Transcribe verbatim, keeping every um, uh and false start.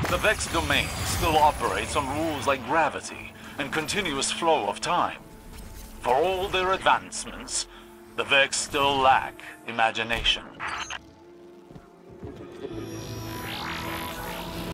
The Vex domain still operates on rules like gravity and continuous flow of time. For all their advancements, the Vex still lack imagination.